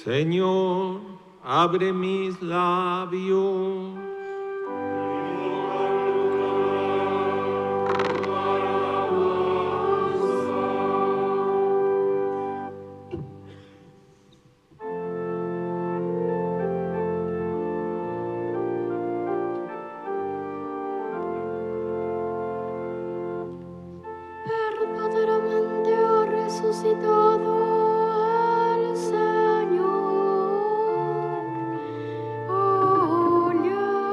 Señor, abre mis labios. Verdaderamente ha resucitado el Señor. Oye.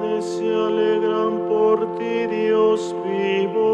corazones se alegran por ti, Dios vivo.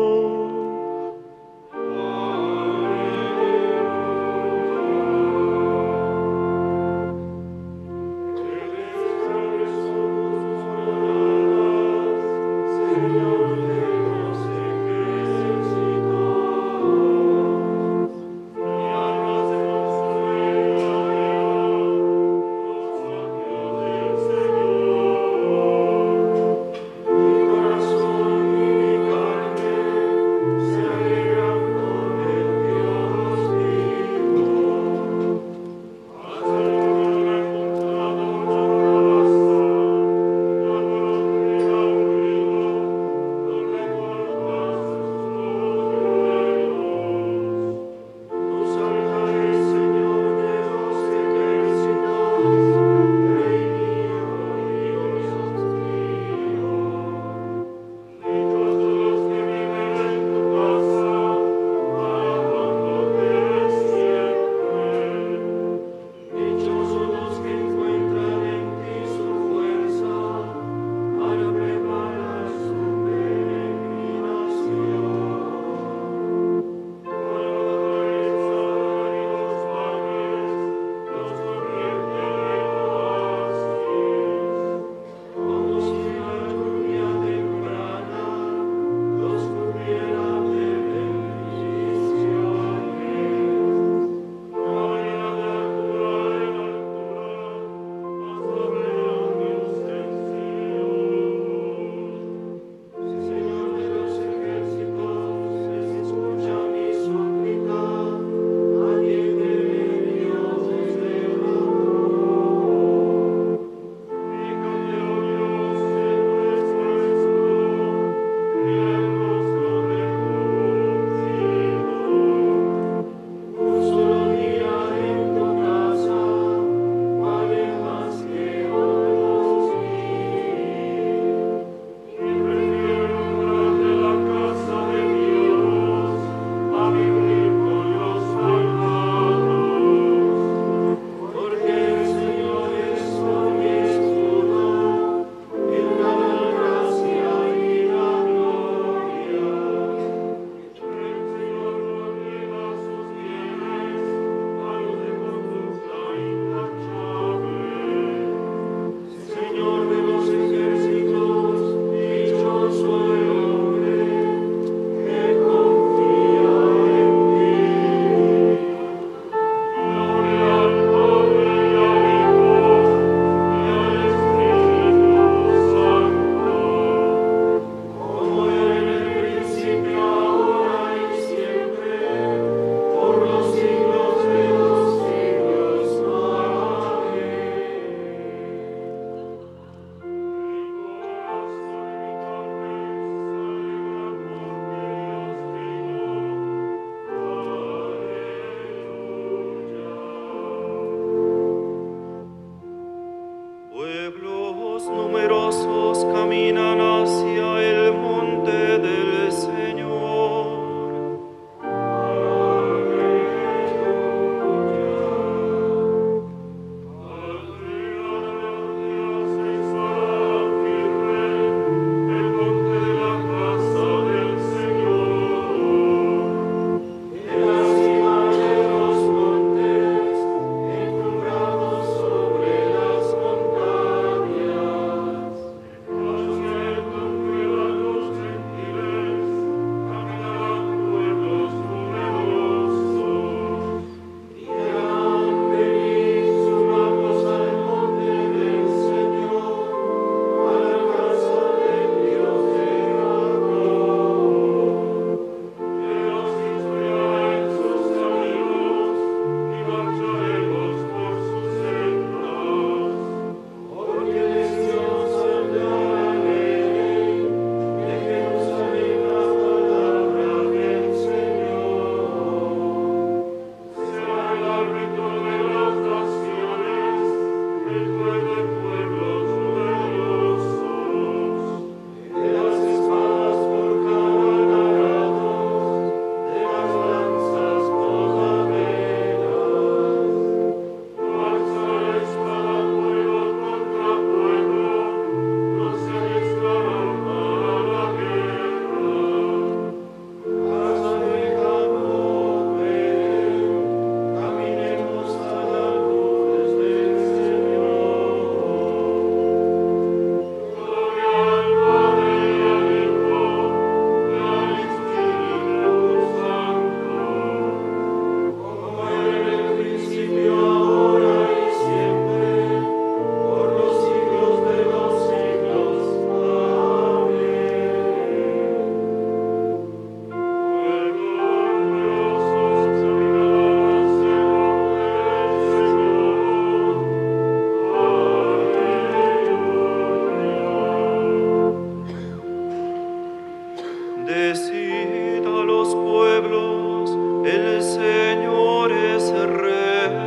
Decid a los pueblos, el Señor es Rey.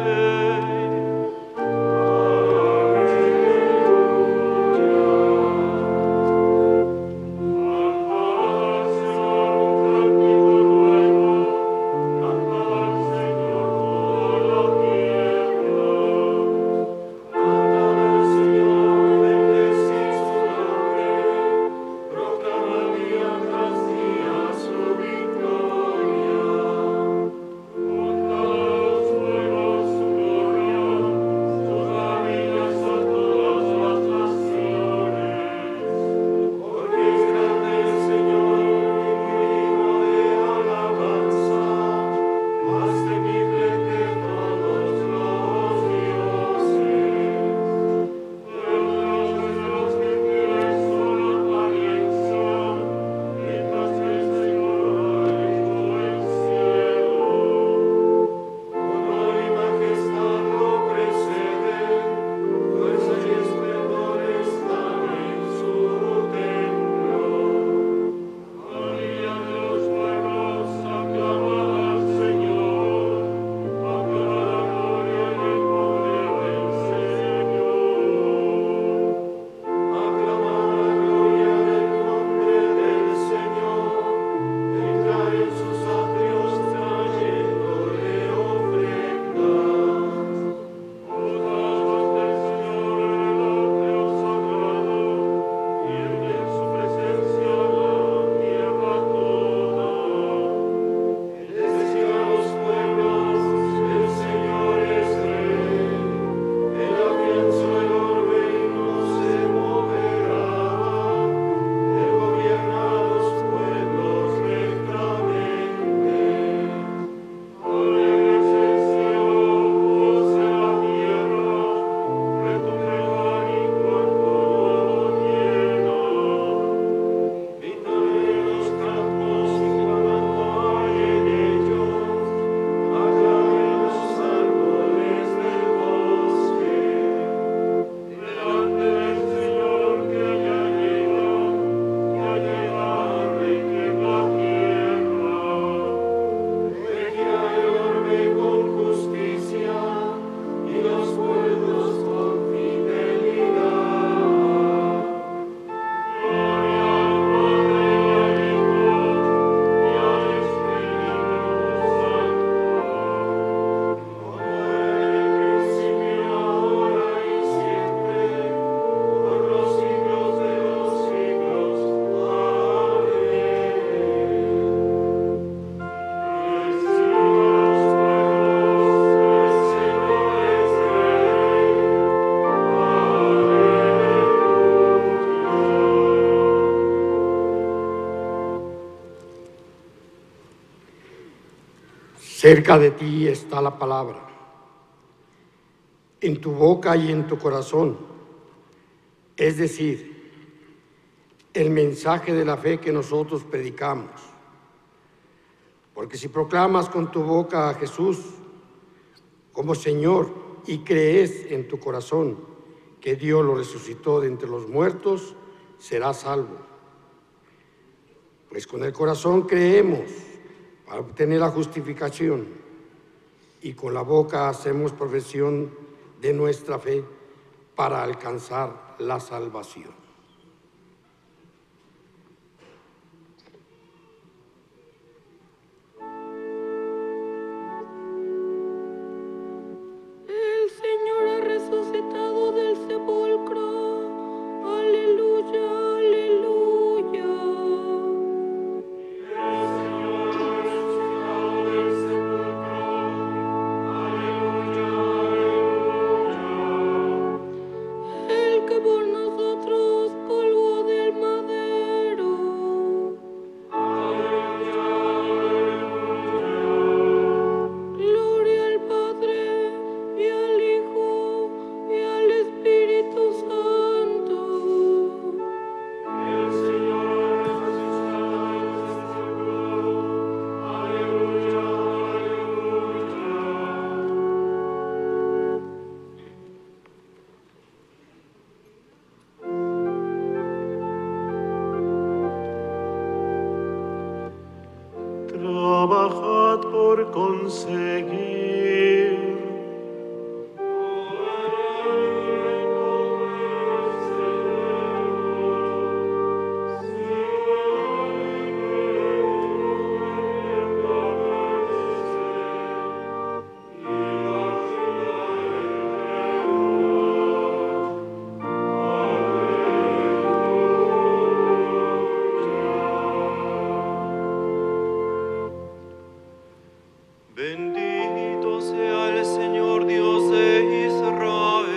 Cerca de ti está la palabra, en tu boca y en tu corazón, es decir, el mensaje de la fe que nosotros predicamos. Porque si proclamas con tu boca a Jesús como Señor y crees en tu corazón que Dios lo resucitó de entre los muertos, serás salvo. Pues con el corazón creemos para obtener la justificación y con la boca hacemos profesión de nuestra fe para alcanzar la salvación. El Señor ha resucitado del sepulcro. Aleluya, aleluya. El Señor ha resucitado del sepulcro. Aleluya, aleluya. El que por nosotros trabajad por conseguir. Bendito sea el Señor Dios de Israel.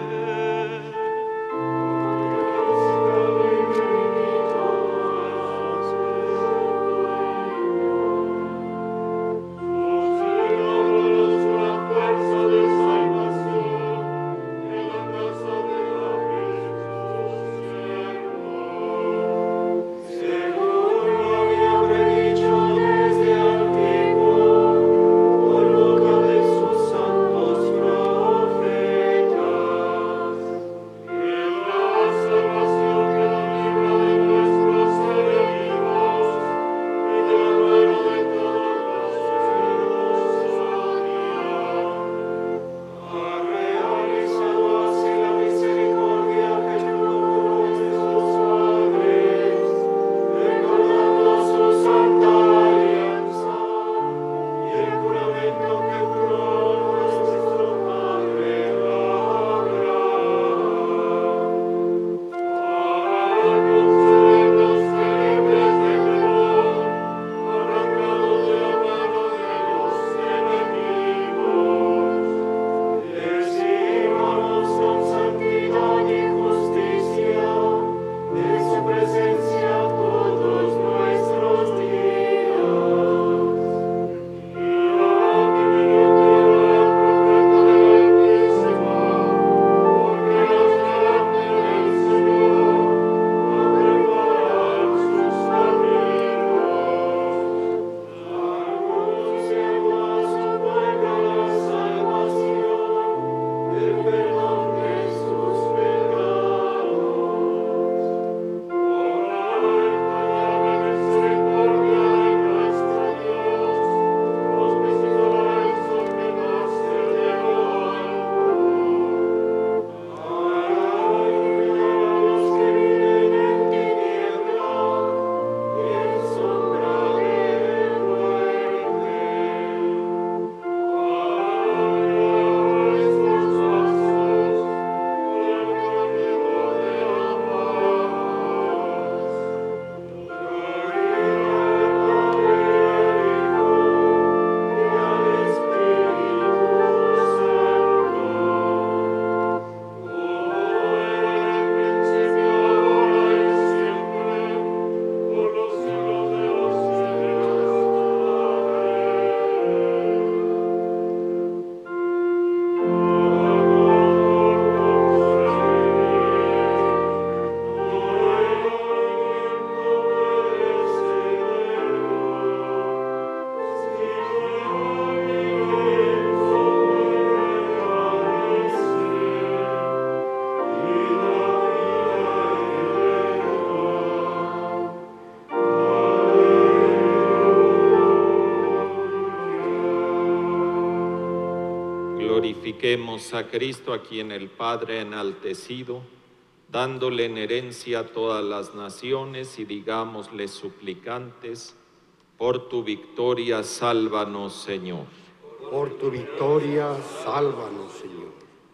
Glorifiquemos a Cristo, a quien el Padre ha enaltecido, dándole en herencia a todas las naciones, y digámosle suplicantes: por tu victoria, sálvanos, Señor. Por tu victoria, sálvanos, Señor.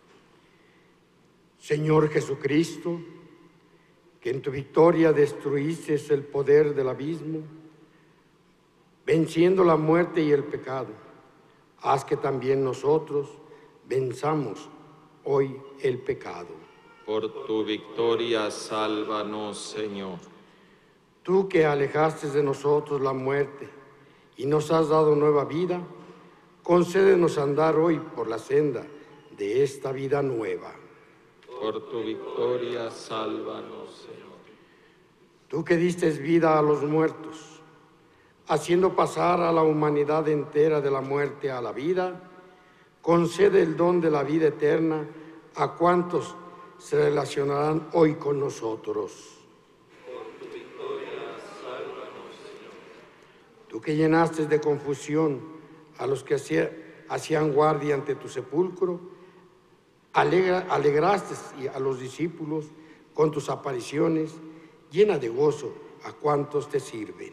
Señor Jesucristo, que en tu victoria destruiste el poder del abismo, venciendo la muerte y el pecado, haz que también nosotros venzamos hoy el pecado. Por tu victoria, sálvanos, Señor. Tú que alejaste de nosotros la muerte y nos has dado nueva vida, concédenos andar hoy por la senda de esta vida nueva. Por tu victoria, sálvanos, Señor. Tú que diste vida a los muertos, haciendo pasar a la humanidad entera de la muerte a la vida, concede el don de la vida eterna a cuantos se relacionarán hoy con nosotros. Por tu victoria, sálvanos, Señor. Tú tú que llenaste de confusión a los que hacían guardia ante tu sepulcro, alegraste a los discípulos con tus apariciones, llena de gozo a cuantos te sirven.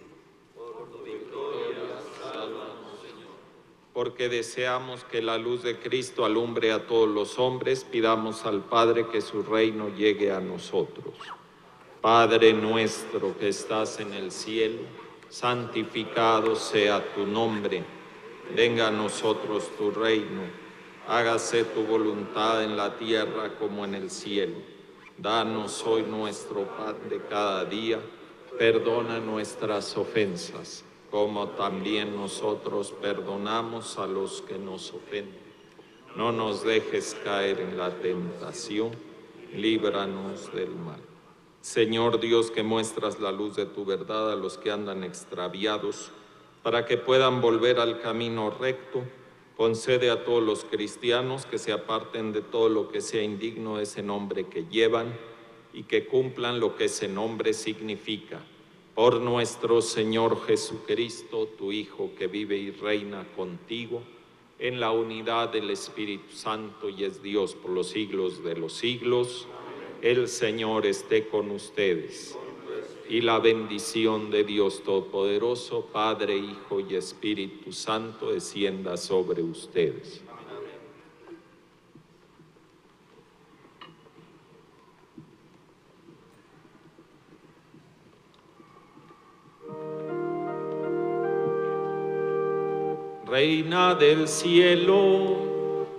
Porque deseamos que la luz de Cristo alumbre a todos los hombres, pidamos al Padre que su reino llegue a nosotros. Padre nuestro que estás en el cielo, santificado sea tu nombre. Venga a nosotros tu reino. Hágase tu voluntad en la tierra como en el cielo. Danos hoy nuestro pan de cada día. Perdona nuestras ofensas, como también nosotros perdonamos a los que nos ofenden. No nos dejes caer en la tentación, líbranos del mal. Señor Dios, que muestras la luz de tu verdad a los que andan extraviados, para que puedan volver al camino recto, concede a todos los cristianos que se aparten de todo lo que sea indigno de ese nombre que llevan y que cumplan lo que ese nombre significa. Por nuestro Señor Jesucristo, tu Hijo, que vive y reina contigo, en la unidad del Espíritu Santo y es Dios por los siglos de los siglos. El Señor esté con ustedes. Y la bendición de Dios Todopoderoso, Padre, Hijo y Espíritu Santo, descienda sobre ustedes. Reina del cielo,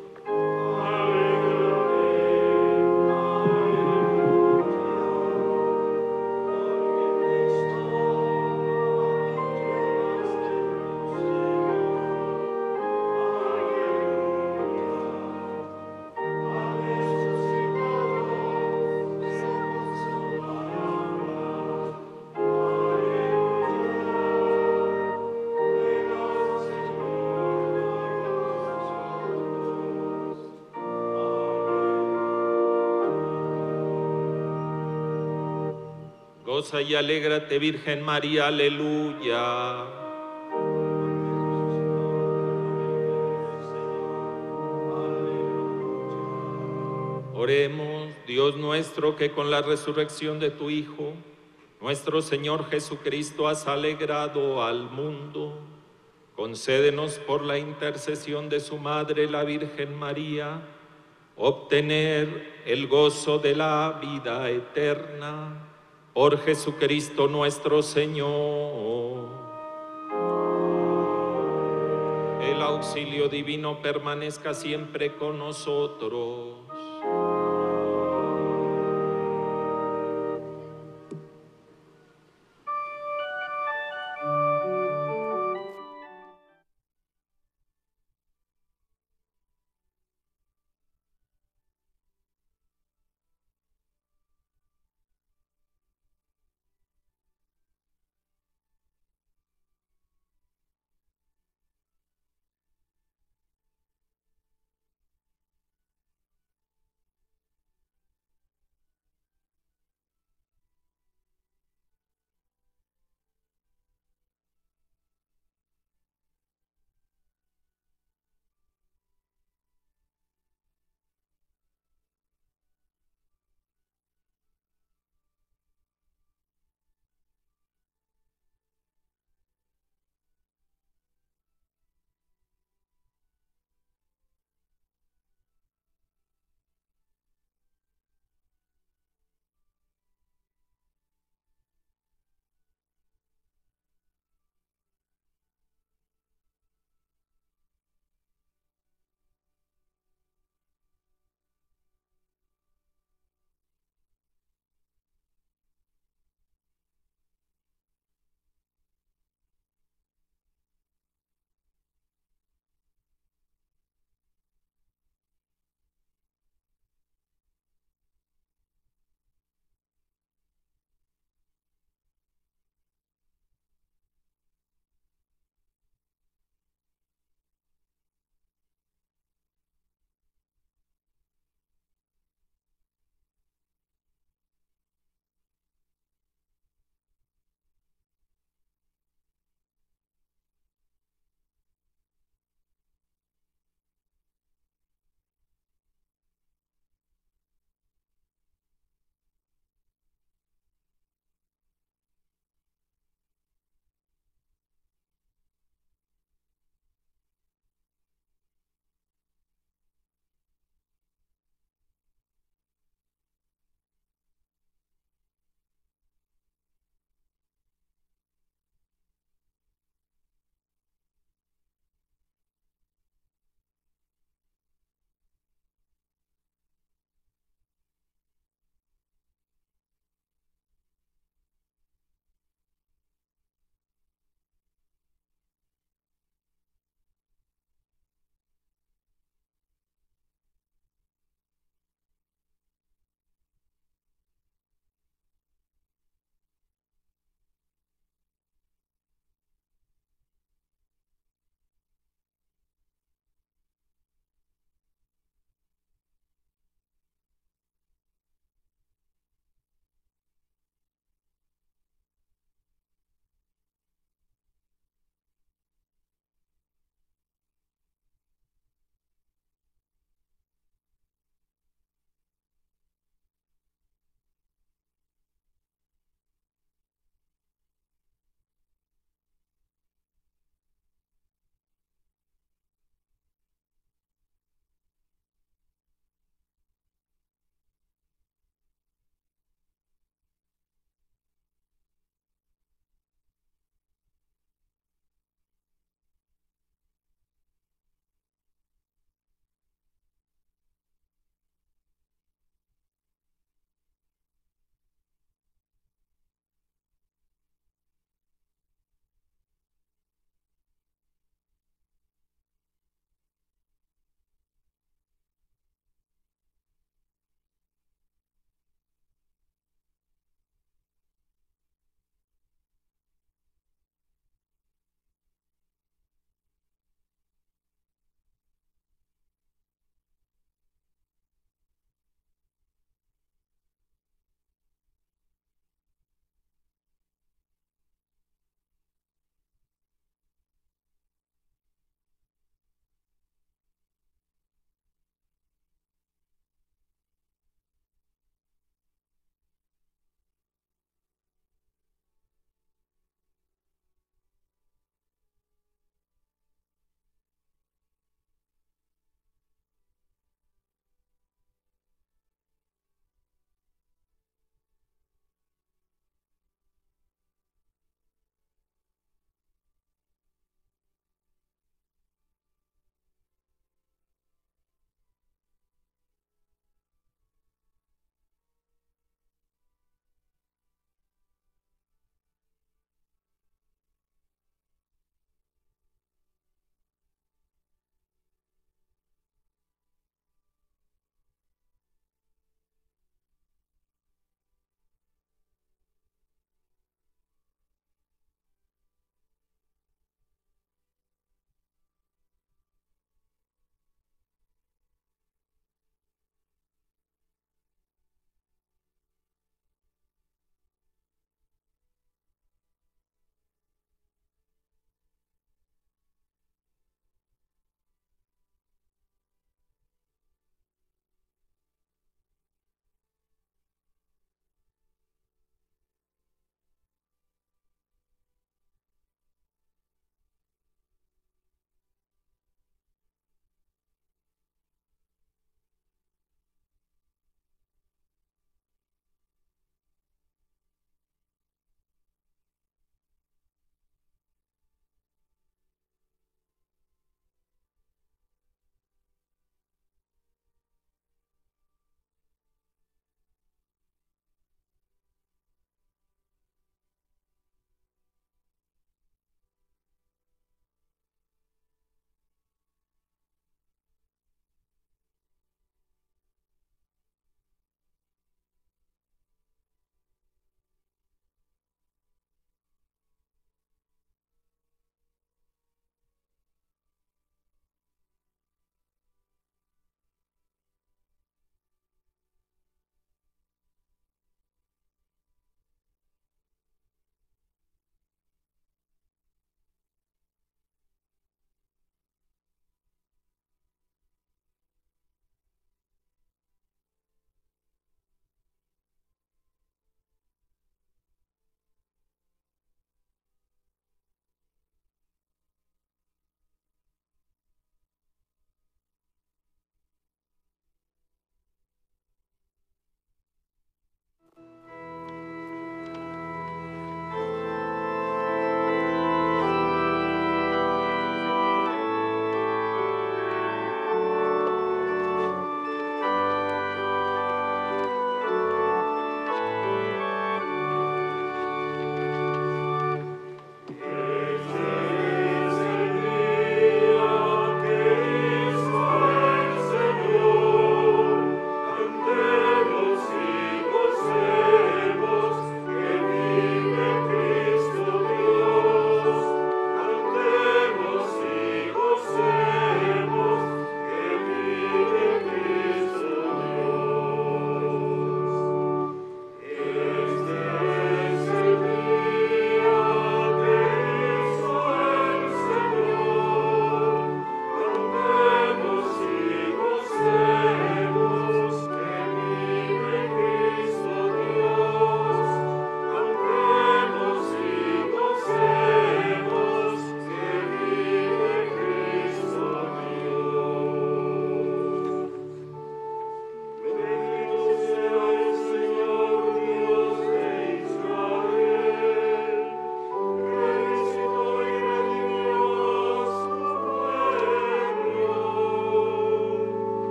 goza y alégrate, Virgen María, aleluya. Oremos, Dios nuestro, que con la resurrección de tu Hijo, nuestro Señor Jesucristo, has alegrado al mundo. Concédenos por la intercesión de su Madre, la Virgen María, obtener el gozo de la vida eterna. Por Jesucristo nuestro Señor. El auxilio divino permanezca siempre con nosotros.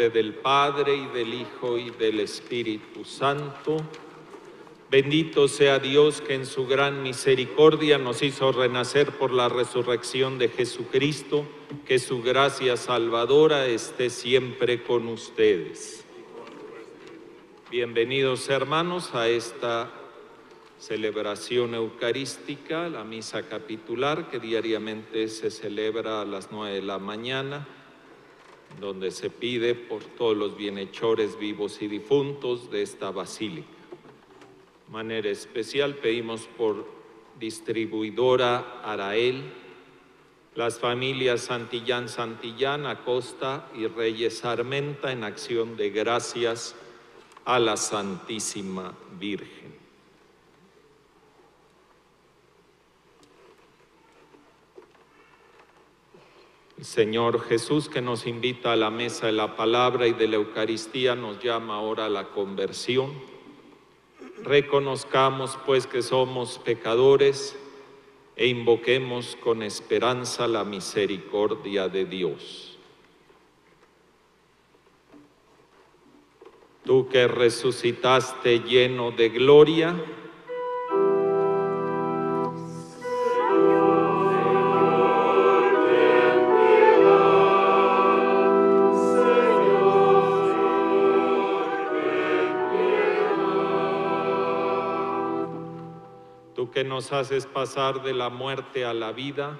nombre del Padre, y del Hijo, y del Espíritu Santo. Bendito sea Dios que en su gran misericordia nos hizo renacer por la resurrección de Jesucristo, que su gracia salvadora esté siempre con ustedes. Bienvenidos, hermanos, a esta celebración eucarística, la misa capitular, que diariamente se celebra a las 9 de la mañana, donde se pide por todos los bienhechores vivos y difuntos de esta basílica. De manera especial pedimos por distribuidora Arael, las familias Santillán, Acosta y Reyes Armenta, en acción de gracias a la Santísima Virgen. El Señor Jesús, que nos invita a la mesa de la palabra y de la Eucaristía, nos llama ahora a la conversión. Reconozcamos pues que somos pecadores e invoquemos con esperanza la misericordia de Dios. Tú que resucitaste lleno de gloria, tú que nos haces pasar de la muerte a la vida,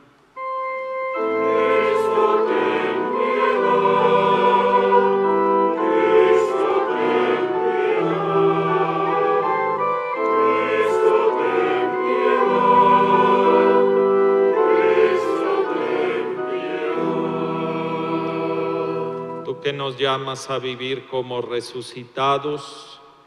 tú que nos llamas a vivir como resucitados,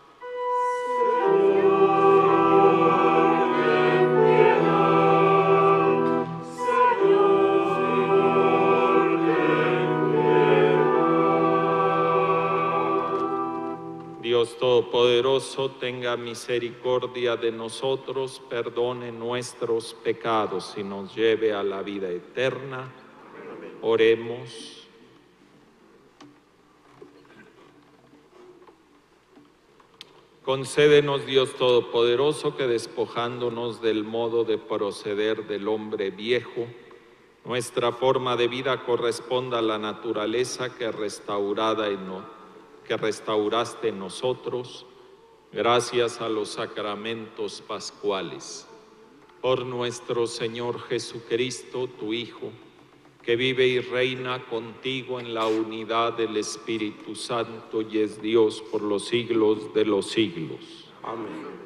Dios Todopoderoso, tenga misericordia de nosotros, perdone nuestros pecados y nos lleve a la vida eterna. Oremos. Concédenos, Dios Todopoderoso, que despojándonos del modo de proceder del hombre viejo, nuestra forma de vida corresponda a la naturaleza que restauraste en nosotros, gracias a los sacramentos pascuales. Por nuestro Señor Jesucristo, tu Hijo, que vive y reina contigo en la unidad del Espíritu Santo y es Dios por los siglos de los siglos. Amén.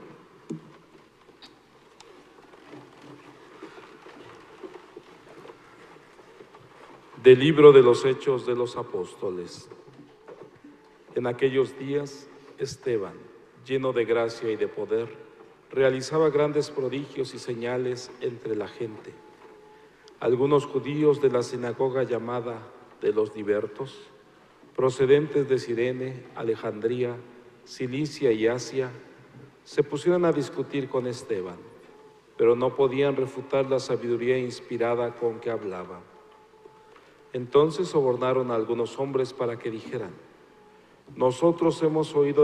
Del libro de los Hechos de los Apóstoles. En aquellos días, Esteban, lleno de gracia y de poder, realizaba grandes prodigios y señales entre la gente. Algunos judíos de la sinagoga llamada de los Libertos, procedentes de Cirene, Alejandría, Cilicia y Asia, se pusieron a discutir con Esteban, pero no podían refutar la sabiduría inspirada con que hablaba. Entonces sobornaron a algunos hombres para que dijeran: nosotros hemos oído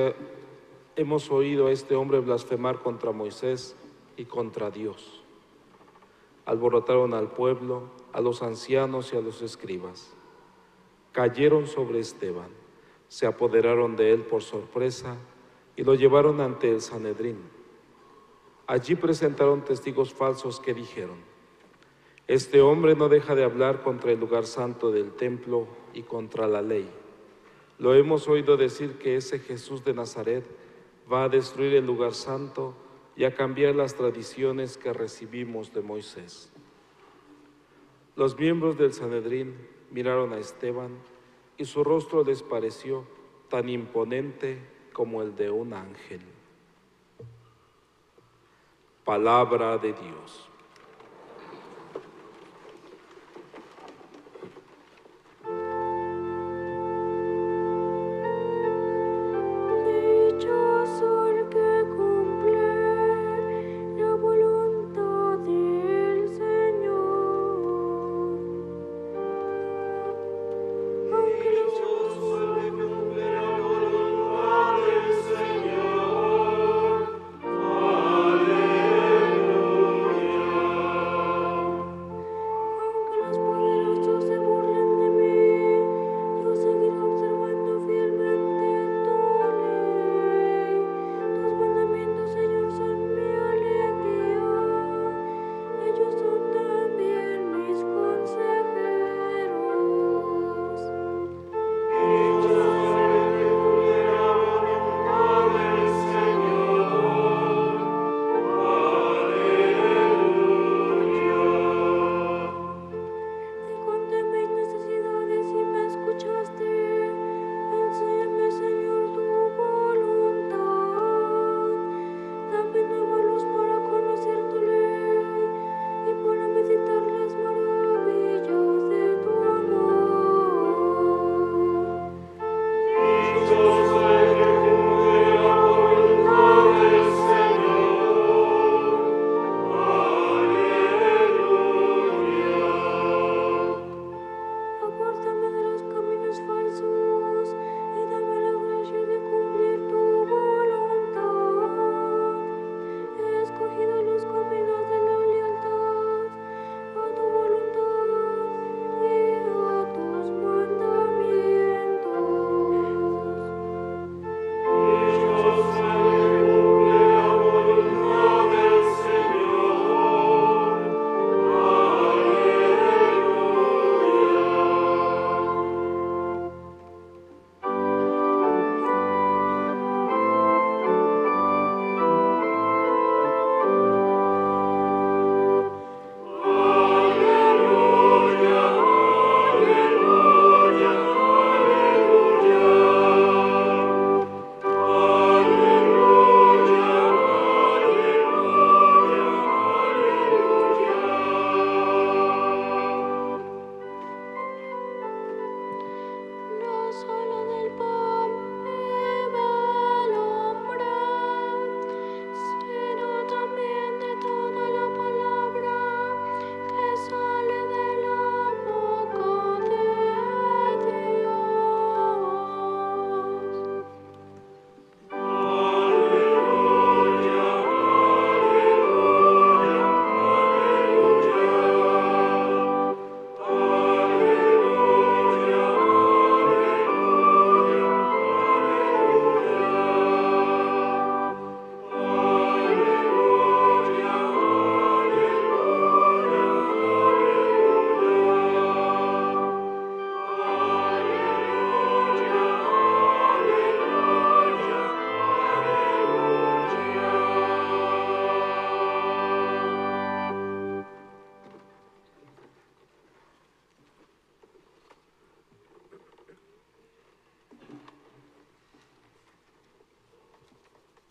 a este hombre blasfemar contra Moisés y contra Dios. Alborotaron al pueblo, a los ancianos y a los escribas. Cayeron sobre Esteban, se apoderaron de él por sorpresa y lo llevaron ante el Sanedrín. Allí presentaron testigos falsos que dijeron: este hombre no deja de hablar contra el lugar santo del templo y contra la ley. Lo hemos oído decir que ese Jesús de Nazaret va a destruir el lugar santo y a cambiar las tradiciones que recibimos de Moisés. Los miembros del Sanedrín miraron a Esteban y su rostro les pareció tan imponente como el de un ángel. Palabra de Dios. Señor.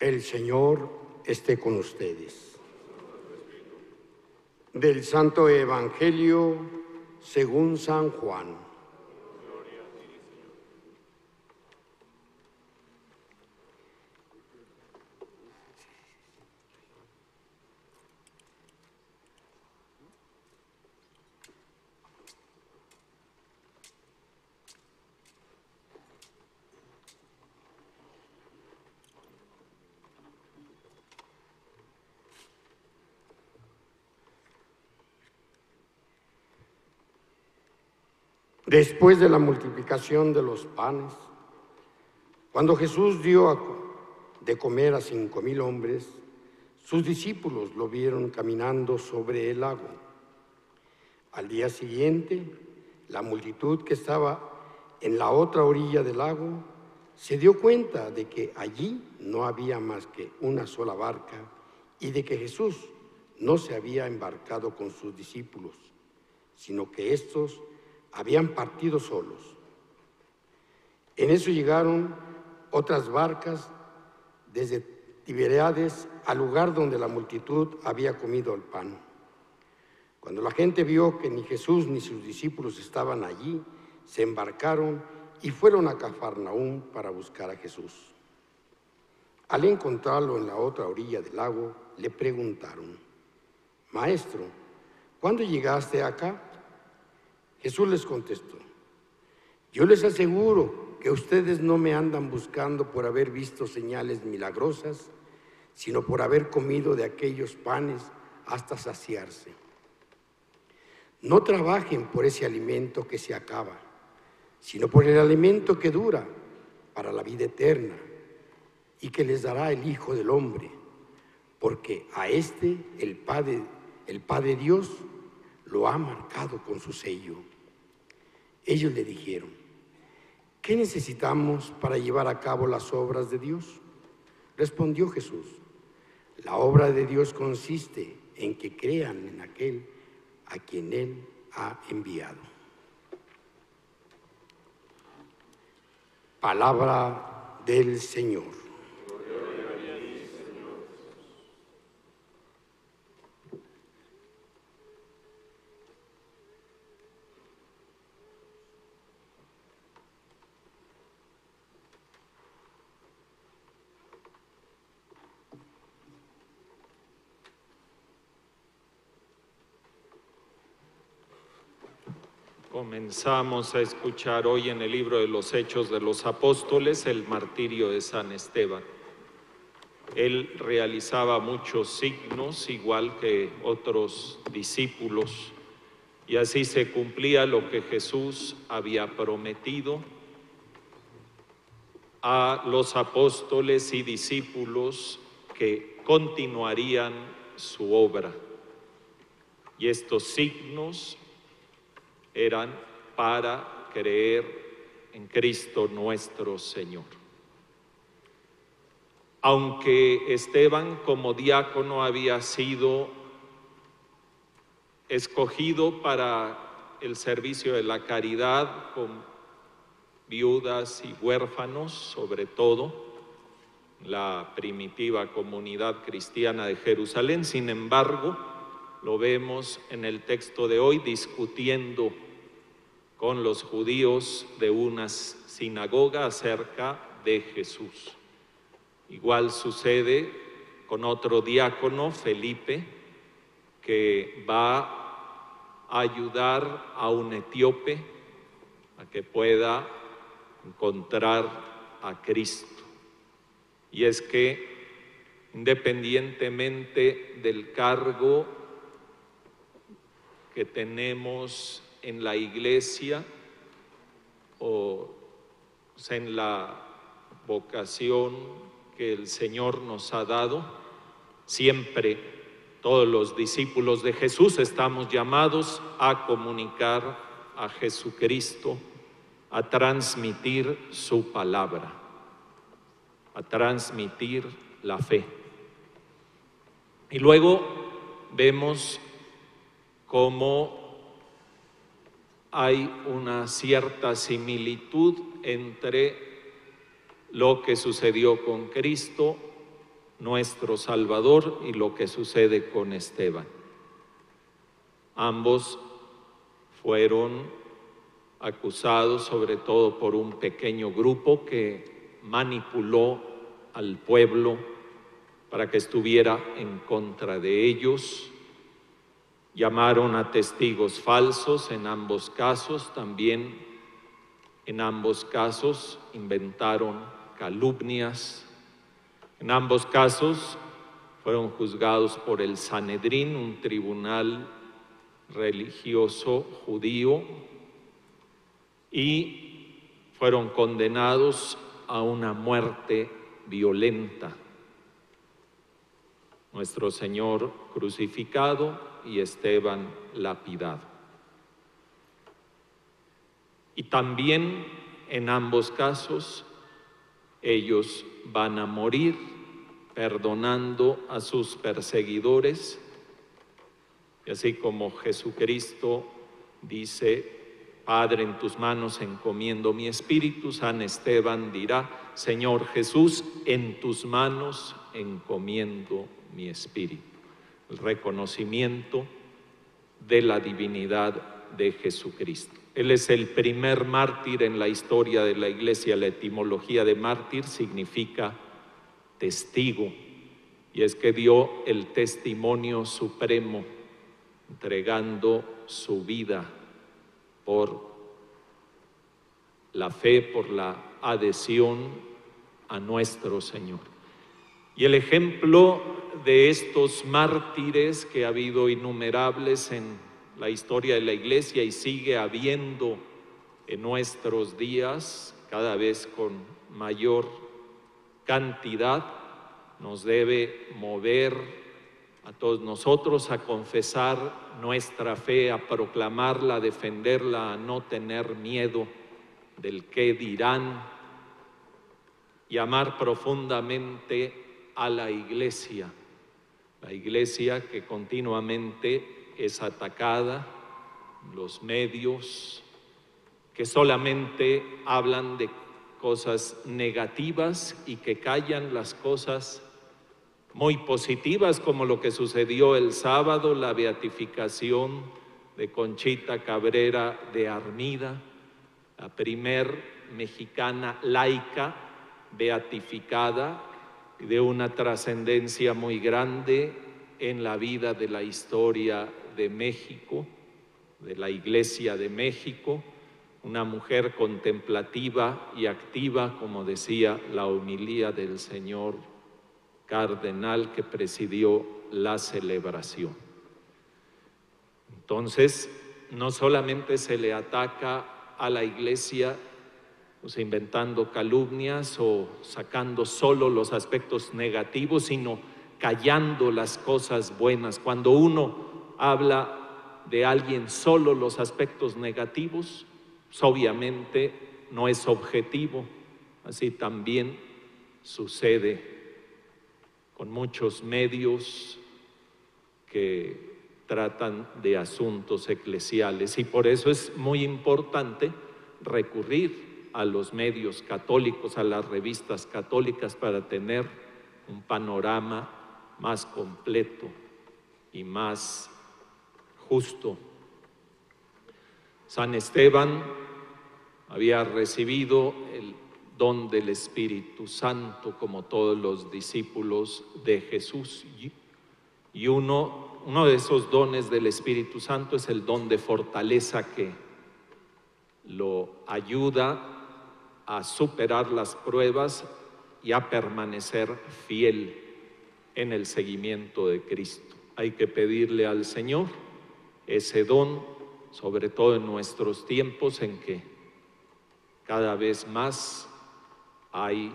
El Señor esté con ustedes. Del Santo Evangelio según San Juan. Después de la multiplicación de los panes, cuando Jesús dio de comer a 5,000 hombres, sus discípulos lo vieron caminando sobre el lago. Al día siguiente, la multitud que estaba en la otra orilla del lago se dio cuenta de que allí no había más que una sola barca y de que Jesús no se había embarcado con sus discípulos, sino que estos habían partido solos. En eso llegaron otras barcas desde Tiberíades al lugar donde la multitud había comido el pan. Cuando la gente vio que ni Jesús ni sus discípulos estaban allí, se embarcaron y fueron a Cafarnaúm para buscar a Jesús. Al encontrarlo en la otra orilla del lago, le preguntaron: Maestro, ¿cuándo llegaste acá? Jesús les contestó: yo les aseguro que ustedes no me andan buscando por haber visto señales milagrosas, sino por haber comido de aquellos panes hasta saciarse. No trabajen por ese alimento que se acaba, sino por el alimento que dura para la vida eterna y que les dará el Hijo del Hombre, porque a este el Padre Dios lo ha marcado con su sello. Ellos le dijeron: ¿qué necesitamos para llevar a cabo las obras de Dios? Respondió Jesús: la obra de Dios consiste en que crean en aquel a quien Él ha enviado. Palabra del Señor. Comenzamos a escuchar hoy en el libro de los Hechos de los Apóstoles el martirio de San Esteban. Él realizaba muchos signos, igual que otros discípulos, y así se cumplía lo que Jesús había prometido a los apóstoles y discípulos que continuarían su obra. Y estos signos eran para creer en Cristo nuestro Señor. Aunque Esteban como diácono había sido escogido para el servicio de la caridad con viudas y huérfanos, sobre todo la primitiva comunidad cristiana de Jerusalén, sin embargo, lo vemos en el texto de hoy discutiendo con los judíos de una sinagoga acerca de Jesús. Igual sucede con otro diácono, Felipe, que va a ayudar a un etíope a que pueda encontrar a Cristo. Y es que, independientemente del cargo que tenemos en la iglesia o en la vocación que el Señor nos ha dado, siempre todos los discípulos de Jesús estamos llamados a comunicar a Jesucristo, a transmitir su palabra, a transmitir la fe. Y luego vemos cómo hay una cierta similitud entre lo que sucedió con Cristo nuestro Salvador y lo que sucede con Esteban. Ambos fueron acusados sobre todo por un pequeño grupo que manipuló al pueblo para que estuviera en contra de ellos. Llamaron a testigos falsos en ambos casos, también en ambos casos inventaron calumnias. En ambos casos fueron juzgados por el Sanedrín, un tribunal religioso judío, y fueron condenados a una muerte violenta. Nuestro Señor crucificado y Esteban lapidado. Y también en ambos casos ellos van a morir perdonando a sus perseguidores. Y así como Jesucristo dice: Padre, en tus manos encomiendo mi espíritu, San Esteban dirá: Señor Jesús, en tus manos encomiendo mi espíritu. El reconocimiento de la divinidad de Jesucristo. Él es el primer mártir en la historia de la Iglesia. La etimología de mártir significa testigo, y es que dio el testimonio supremo, entregando su vida por la fe, por la adhesión a nuestro Señor. Y el ejemplo de estos mártires, que ha habido innumerables en la historia de la Iglesia y sigue habiendo en nuestros días, cada vez con mayor cantidad, nos debe mover a todos nosotros a confesar nuestra fe, a proclamarla, a defenderla, a no tener miedo del qué dirán, y amar profundamente a la Iglesia que continuamente es atacada, los medios que solamente hablan de cosas negativas y que callan las cosas muy positivas, como lo que sucedió el sábado, la beatificación de Conchita Cabrera de Armida, la primer mexicana laica beatificada, de una trascendencia muy grande en la vida de la historia de México, de la Iglesia de México, una mujer contemplativa y activa, como decía la homilía del señor cardenal que presidió la celebración. Entonces, no solamente se le ataca a la Iglesia pues inventando calumnias o sacando solo los aspectos negativos, sino callando las cosas buenas. Cuando uno habla de alguien solo los aspectos negativos, pues obviamente no es objetivo. Así también sucede con muchos medios que tratan de asuntos eclesiales, y por eso es muy importante recurrir a los medios católicos, a las revistas católicas, para tener un panorama más completo y más justo. San Esteban había recibido el don del Espíritu Santo como todos los discípulos de Jesús, y uno de esos dones del Espíritu Santo es el don de fortaleza, que lo ayuda a superar las pruebas y a permanecer fiel en el seguimiento de Cristo. Hay que pedirle al Señor ese don, sobre todo en nuestros tiempos en que cada vez más hay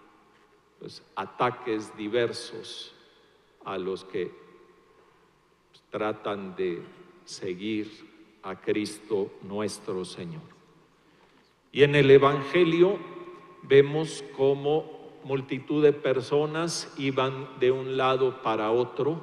ataques diversos a los que tratan de seguir a Cristo nuestro Señor. Y en el Evangelio vemos cómo multitud de personas iban de un lado para otro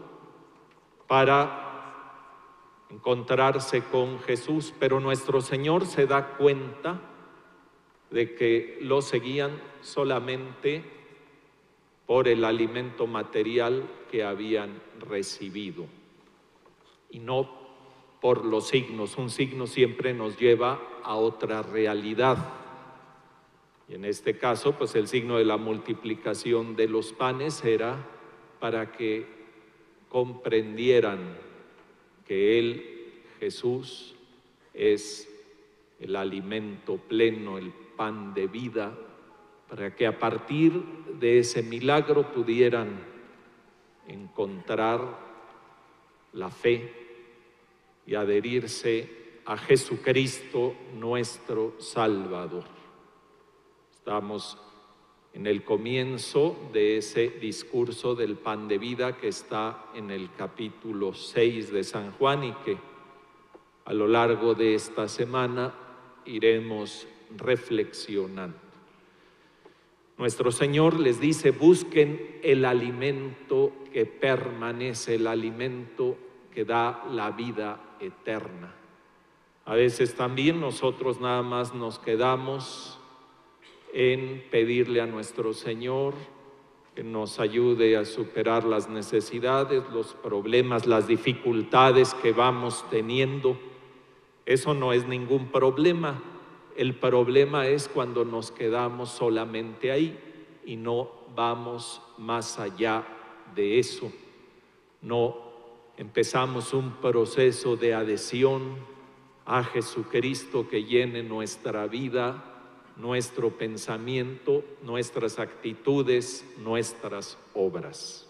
para encontrarse con Jesús, pero nuestro Señor se da cuenta de que lo seguían solamente por el alimento material que habían recibido y no por los signos. Un signo siempre nos lleva a otra realidad. Y en este caso, pues el signo de la multiplicación de los panes era para que comprendieran que Él, Jesús, es el alimento pleno, el pan de vida, para que a partir de ese milagro pudieran encontrar la fe y adherirse a Jesucristo, nuestro Salvador. Estamos en el comienzo de ese discurso del pan de vida que está en el capítulo 6 de San Juan y que a lo largo de esta semana iremos reflexionando. Nuestro Señor les dice: busquen el alimento que permanece, el alimento que da la vida eterna. A veces también nosotros nada más nos quedamos en pedirle a nuestro Señor que nos ayude a superar las necesidades, los problemas, las dificultades que vamos teniendo. Eso no es ningún problema. El problema es cuando nos quedamos solamente ahí y no vamos más allá de eso. No empezamos un proceso de adhesión a Jesucristo que llene nuestra vida, nuestro pensamiento, nuestras actitudes, nuestras obras.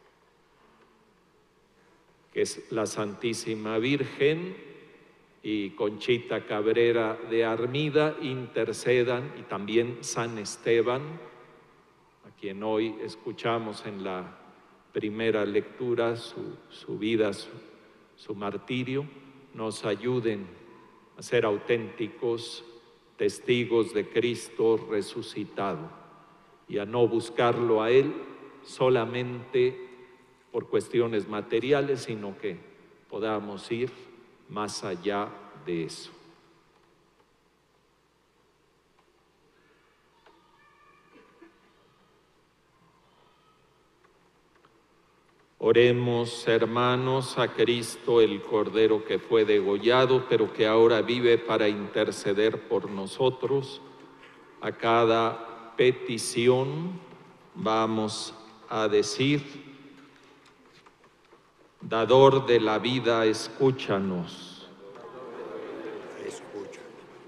Que es la Santísima Virgen y Conchita Cabrera de Armida intercedan, y también San Esteban, a quien hoy escuchamos en la primera lectura su vida, su martirio, nos ayuden a ser auténticos testigos de Cristo resucitado y a no buscarlo a Él solamente por cuestiones materiales, sino que podamos ir más allá de eso. Oremos, hermanos, a Cristo, el Cordero que fue degollado, pero que ahora vive para interceder por nosotros. A cada petición vamos a decir: Dador de la vida, escúchanos. Escucha.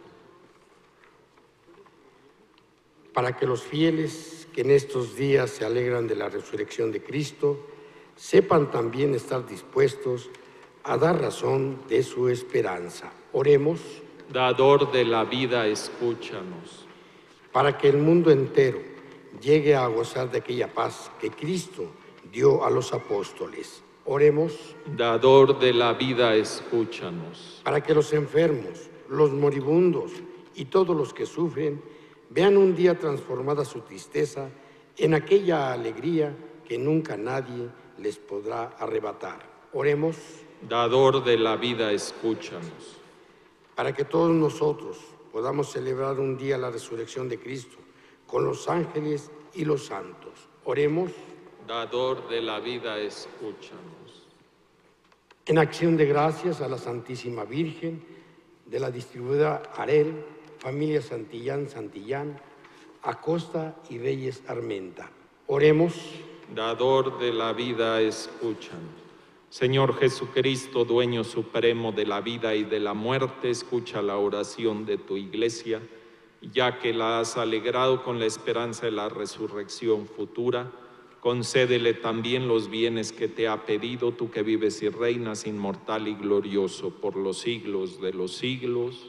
Para que los fieles que en estos días se alegran de la resurrección de Cristo sepan también estar dispuestos a dar razón de su esperanza. Oremos. Dador de la vida, escúchanos. Para que el mundo entero llegue a gozar de aquella paz que Cristo dio a los apóstoles. Oremos. Dador de la vida, escúchanos. Para que los enfermos, los moribundos y todos los que sufren vean un día transformada su tristeza en aquella alegría que nunca nadie les podrá arrebatar. Oremos. Dador de la vida, escúchanos. Para que todos nosotros podamos celebrar un día la resurrección de Cristo con los ángeles y los santos. Oremos. Dador de la vida, escúchanos. En acción de gracias a la Santísima Virgen, de la distribuidora Arel, familia Santillán, Acosta y Reyes Armenta. Oremos. Dador de la vida, escúchanos. Señor Jesucristo, dueño supremo de la vida y de la muerte, escucha la oración de tu Iglesia, ya que la has alegrado con la esperanza de la resurrección futura. Concédele también los bienes que te ha pedido, tú que vives y reinas inmortal y glorioso por los siglos de los siglos.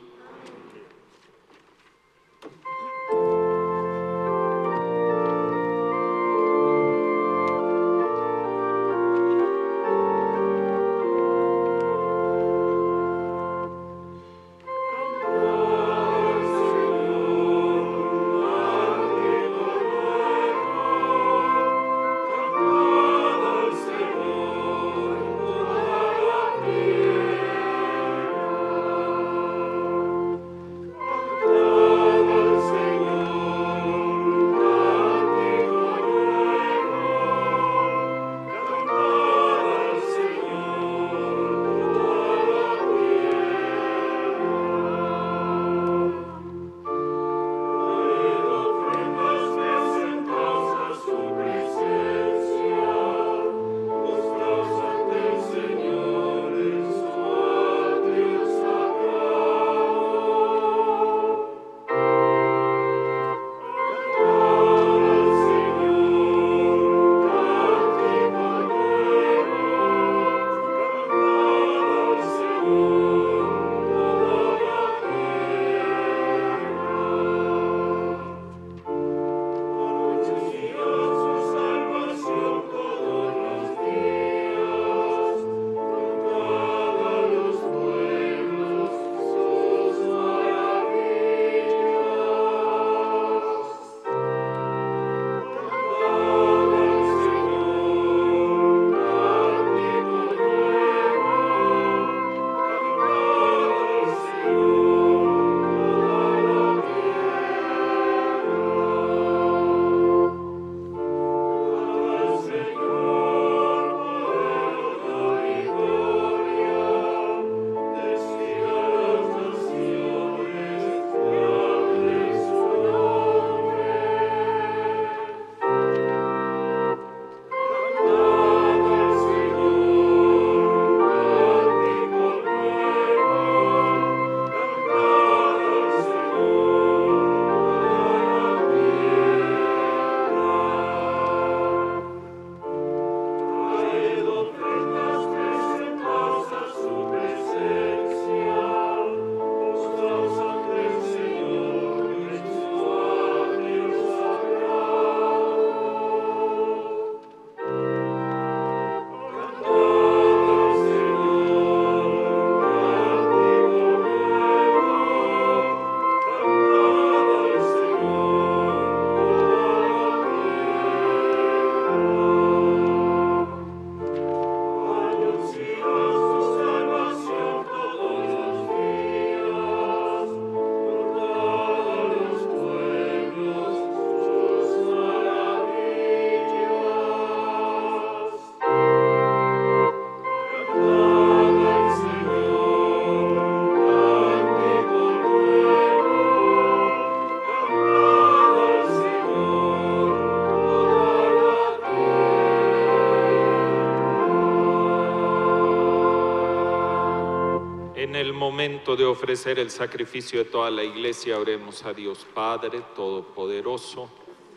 En el momento de ofrecer el sacrificio de toda la Iglesia, oremos a Dios Padre Todopoderoso.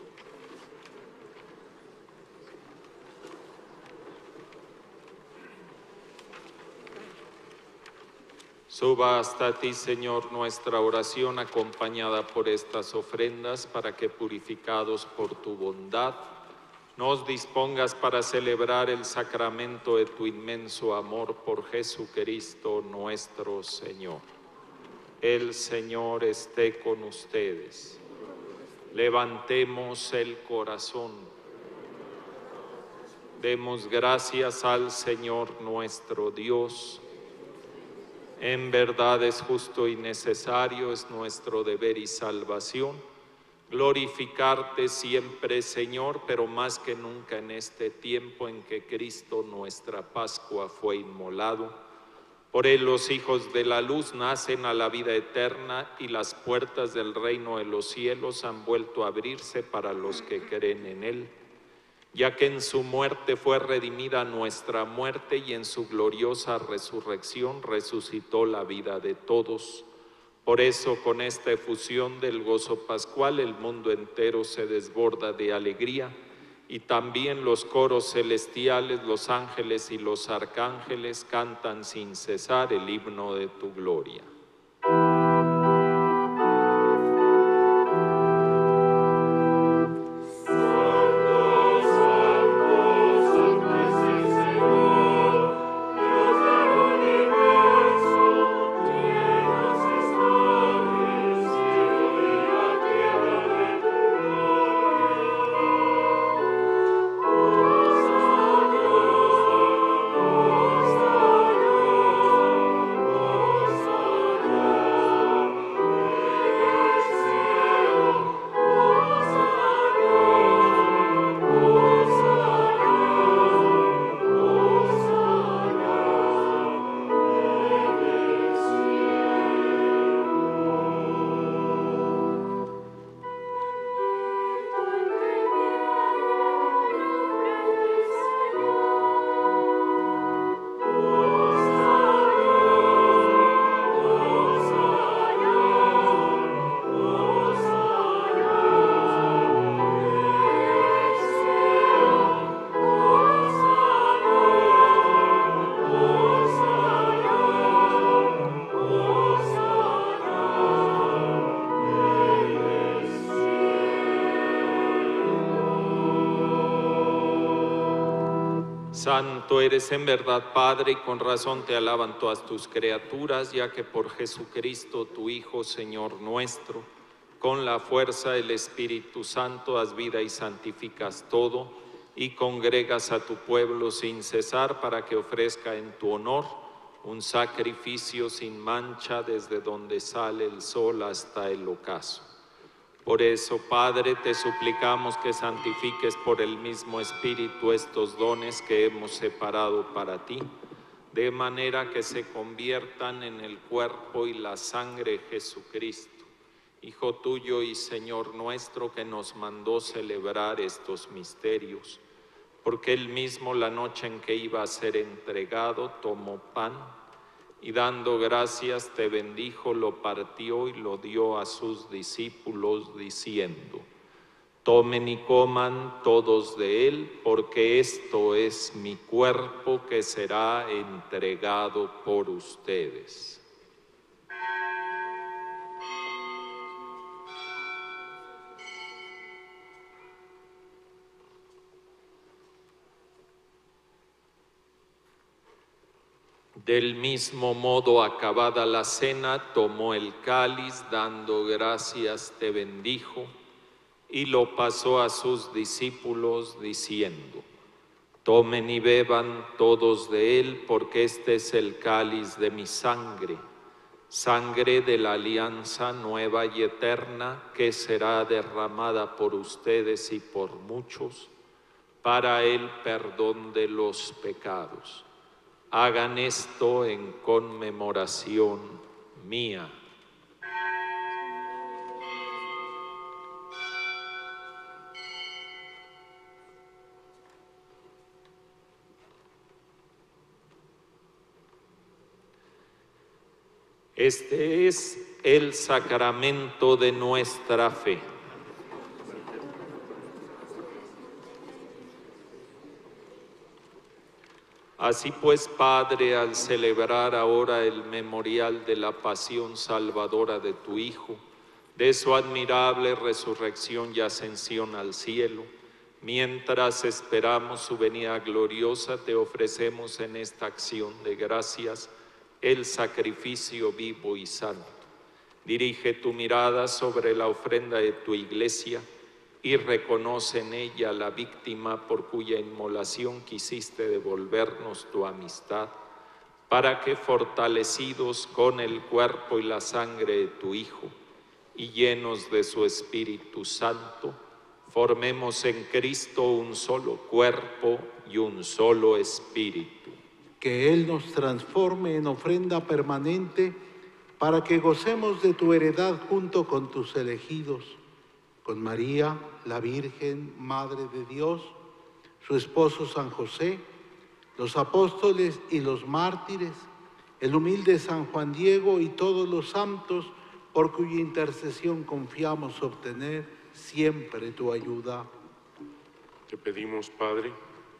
Suba hasta ti, Señor, nuestra oración acompañada por estas ofrendas, para que, purificados por tu bondad, nos dispongas para celebrar el sacramento de tu inmenso amor por Jesucristo nuestro Señor. El Señor esté con ustedes. Levantemos el corazón. Demos gracias al Señor nuestro Dios. En verdad es justo y necesario, es nuestro deber y salvación, glorificarte siempre, Señor, pero más que nunca en este tiempo en que Cristo, nuestra Pascua, fue inmolado. Por él los hijos de la luz nacen a la vida eterna y las puertas del reino de los cielos han vuelto a abrirse para los que creen en él. Ya que en su muerte fue redimida nuestra muerte y en su gloriosa resurrección resucitó la vida de todos. Por eso, con esta efusión del gozo pascual, el mundo entero se desborda de alegría, y también los coros celestiales, los ángeles y los arcángeles cantan sin cesar el himno de tu gloria. Santo eres en verdad, Padre, y con razón te alaban todas tus criaturas, ya que por Jesucristo, tu Hijo, Señor nuestro, con la fuerza del Espíritu Santo das vida y santificas todo, y congregas a tu pueblo sin cesar para que ofrezca en tu honor un sacrificio sin mancha desde donde sale el sol hasta el ocaso. Por eso, Padre, te suplicamos que santifiques por el mismo Espíritu estos dones que hemos separado para ti, de manera que se conviertan en el cuerpo y la sangre de Jesucristo, Hijo tuyo y Señor nuestro, que nos mandó celebrar estos misterios, porque él mismo, la noche en que iba a ser entregado, tomó pan, y dando gracias te bendijo, lo partió y lo dio a sus discípulos diciendo: tomen y coman todos de él, porque esto es mi cuerpo que será entregado por ustedes. Del mismo modo, acabada la cena, tomó el cáliz, dando gracias te bendijo, y lo pasó a sus discípulos diciendo: tomen y beban todos de él, porque este es el cáliz de mi sangre, sangre de la alianza nueva y eterna, que será derramada por ustedes y por muchos, para el perdón de los pecados. Hagan esto en conmemoración mía. Este es el sacramento de nuestra fe. Así pues, Padre, al celebrar ahora el memorial de la pasión salvadora de tu Hijo, de su admirable resurrección y ascensión al cielo, mientras esperamos su venida gloriosa, te ofrecemos en esta acción de gracias el sacrificio vivo y santo. Dirige tu mirada sobre la ofrenda de tu Iglesia y reconoce en ella la víctima por cuya inmolación quisiste devolvernos tu amistad, para que fortalecidos con el cuerpo y la sangre de tu Hijo y llenos de su Espíritu Santo, formemos en Cristo un solo cuerpo y un solo espíritu. Que Él nos transforme en ofrenda permanente para que gocemos de tu heredad junto con tus elegidos, con María, la Virgen, Madre de Dios, su esposo San José, los apóstoles y los mártires, el humilde San Juan Diego y todos los santos, por cuya intercesión confiamos obtener siempre tu ayuda. Te pedimos, Padre,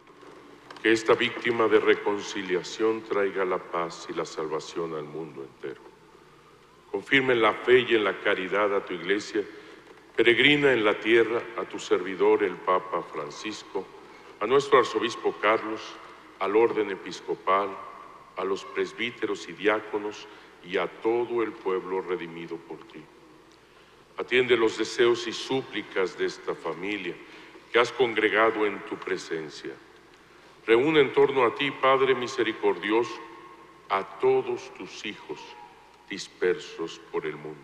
que esta víctima de reconciliación traiga la paz y la salvación al mundo entero. Confirma en la fe y en la caridad a tu Iglesia, peregrina en la tierra, a tu servidor el Papa Francisco, a nuestro arzobispo Carlos, al orden episcopal, a los presbíteros y diáconos y a todo el pueblo redimido por ti. Atiende los deseos y súplicas de esta familia que has congregado en tu presencia. Reúne en torno a ti, Padre misericordioso, a todos tus hijos dispersos por el mundo,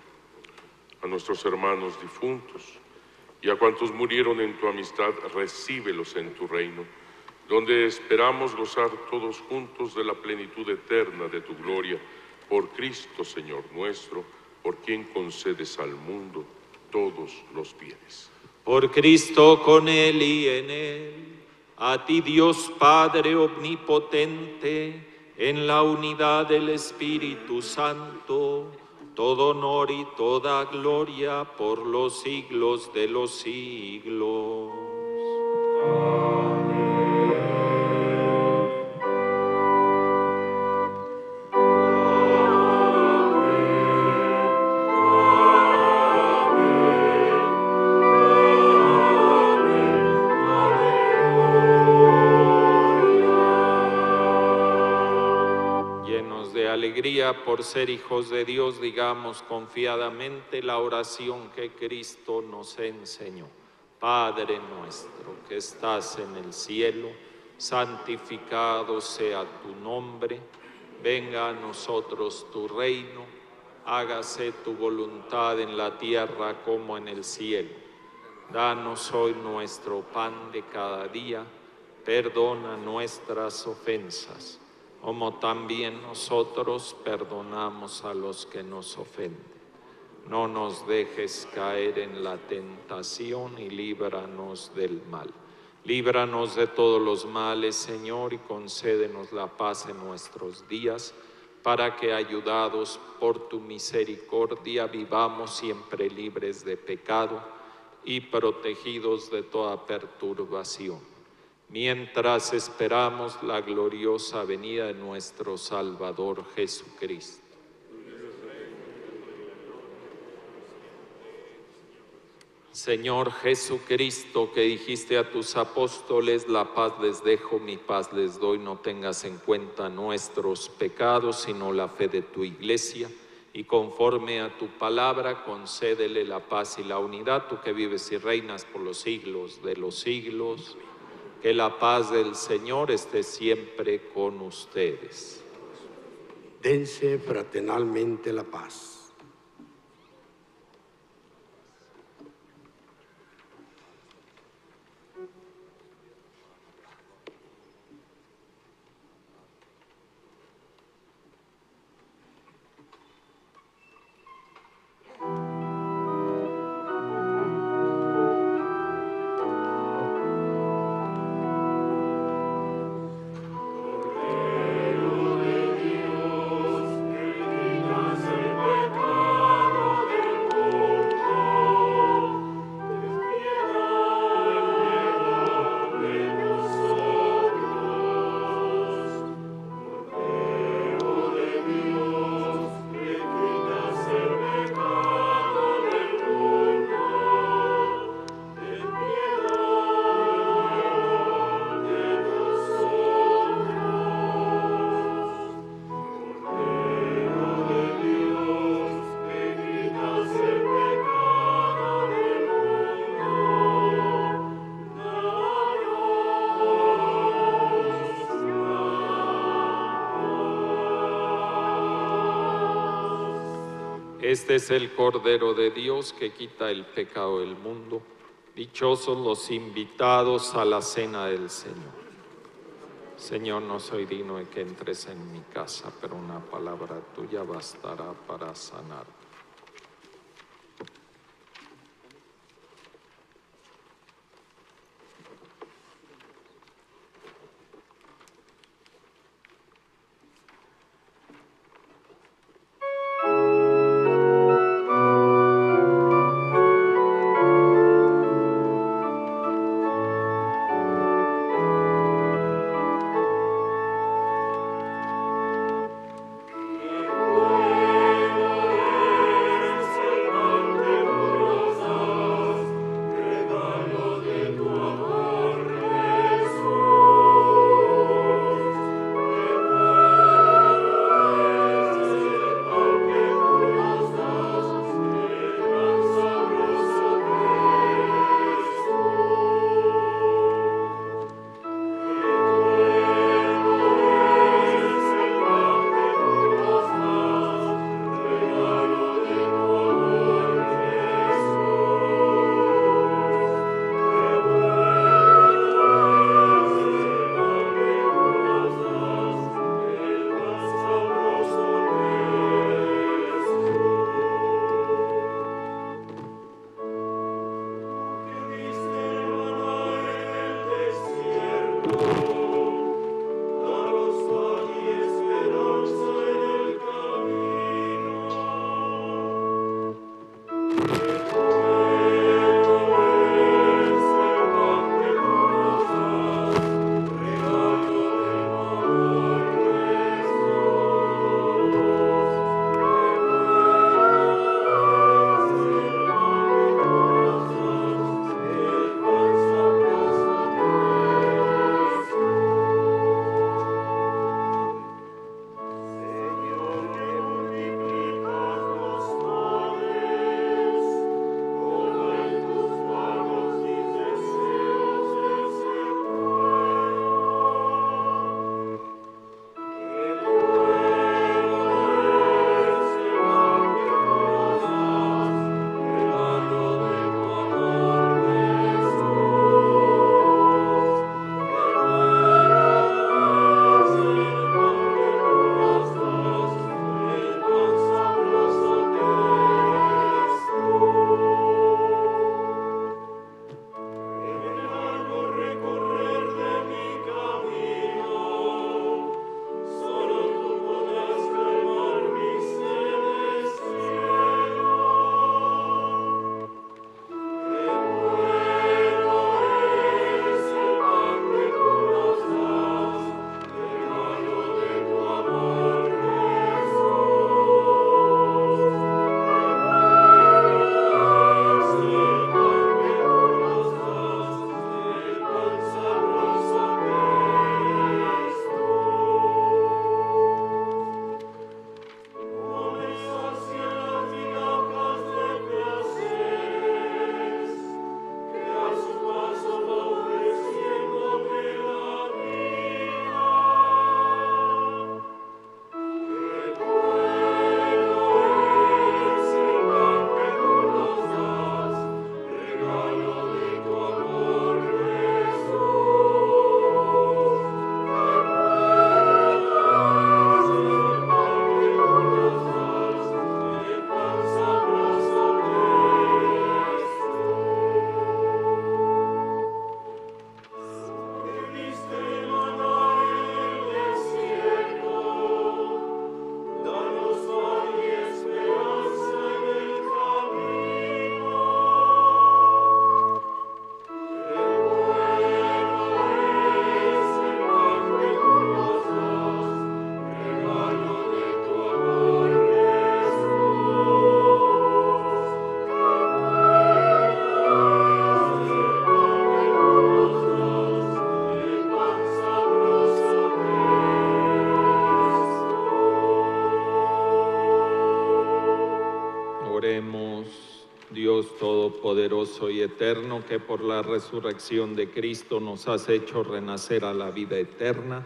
a nuestros hermanos difuntos y a cuantos murieron en tu amistad, recíbelos en tu reino, donde esperamos gozar todos juntos de la plenitud eterna de tu gloria, por Cristo Señor nuestro, por quien concedes al mundo todos los bienes. Por Cristo, con Él y en Él, a ti Dios Padre omnipotente, en la unidad del Espíritu Santo, todo honor y toda gloria por los siglos de los siglos. Por ser hijos de Dios, digamos confiadamente la oración que Cristo nos enseñó. Padre nuestro que estás en el cielo, santificado sea tu nombre, venga a nosotros tu reino, hágase tu voluntad en la tierra como en el cielo. Danos hoy nuestro pan de cada día, perdona nuestras ofensas, como también nosotros perdonamos a los que nos ofenden. No nos dejes caer en la tentación y líbranos del mal. Líbranos de todos los males, Señor, y concédenos la paz en nuestros días, para que, ayudados por tu misericordia, vivamos siempre libres de pecado y protegidos de toda perturbación, mientras esperamos la gloriosa venida de nuestro Salvador Jesucristo. Señor Jesucristo, que dijiste a tus apóstoles, la paz les dejo, mi paz les doy, no tengas en cuenta nuestros pecados, sino la fe de tu Iglesia, y conforme a tu palabra, concédele la paz y la unidad, tú que vives y reinas por los siglos de los siglos. Que la paz del Señor esté siempre con ustedes. Dense fraternalmente la paz. Cordero de Dios, que quitas el Este es el Cordero de Dios que quita el pecado del mundo. Dichosos los invitados a la cena del Señor. Señor, no soy digno de que entres en mi casa, pero una palabra tuya bastará para sanar. Dios Todopoderoso y Eterno, que por la resurrección de Cristo nos has hecho renacer a la vida eterna,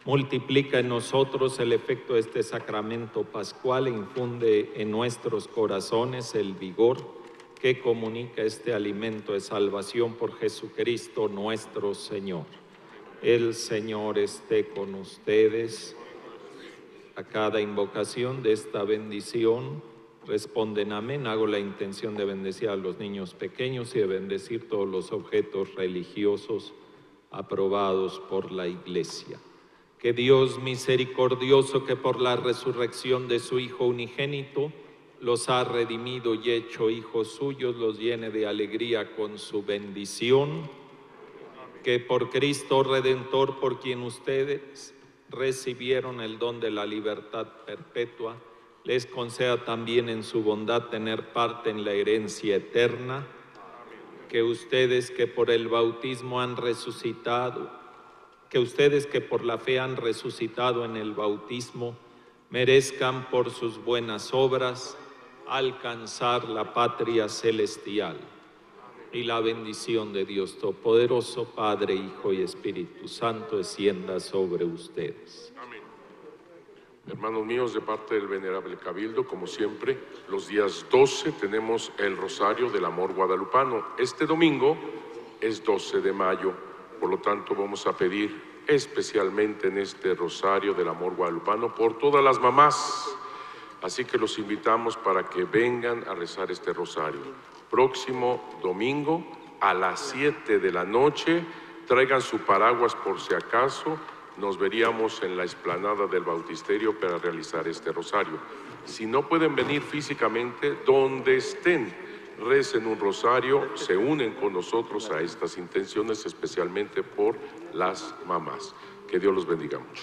multiplica en nosotros el efecto de este sacramento pascual e infunde en nuestros corazones el vigor que comunica este alimento de salvación por Jesucristo nuestro Señor. El Señor esté con ustedes. A cada invocación de esta bendición responden amén. Hago la intención de bendecir a los niños pequeños y de bendecir todos los objetos religiosos aprobados por la Iglesia. Que Dios misericordioso, que por la resurrección de su Hijo unigénito los ha redimido y hecho hijos suyos, los llene de alegría con su bendición. Que por Cristo Redentor, por quien ustedes recibieron el don de la libertad perpetua, les conceda también en su bondad tener parte en la herencia eterna. Que ustedes que por el bautismo han resucitado, que ustedes que por la fe han resucitado en el bautismo, merezcan por sus buenas obras alcanzar la patria celestial. Y la bendición de Dios Todopoderoso, Padre, Hijo y Espíritu Santo, descienda sobre ustedes. Amén. Hermanos míos, de parte del Venerable Cabildo, como siempre, los días 12 tenemos el Rosario del Amor Guadalupano. Este domingo es 12 de mayo, por lo tanto vamos a pedir especialmente en este Rosario del Amor Guadalupano por todas las mamás. Así que los invitamos para que vengan a rezar este rosario. Próximo domingo a las 7 de la noche, traigan su paraguas por si acaso, nos veríamos en la explanada del Bautisterio para realizar este rosario. Si no pueden venir físicamente, donde estén, recen un rosario, se unen con nosotros a estas intenciones, especialmente por las mamás. Que Dios los bendiga mucho.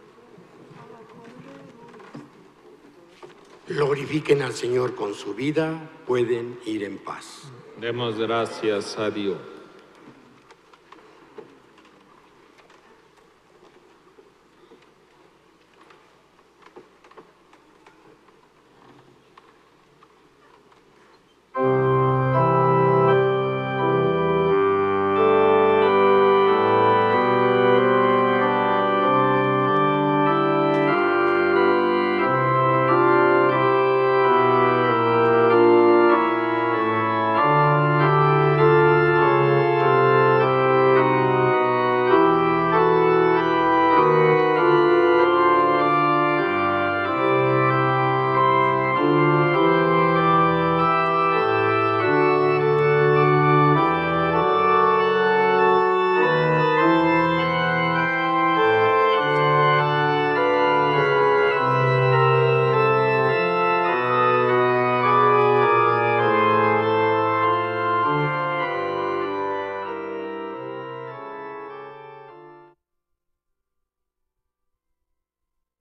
Glorifiquen al Señor con su vida, pueden ir en paz. Demos gracias a Dios.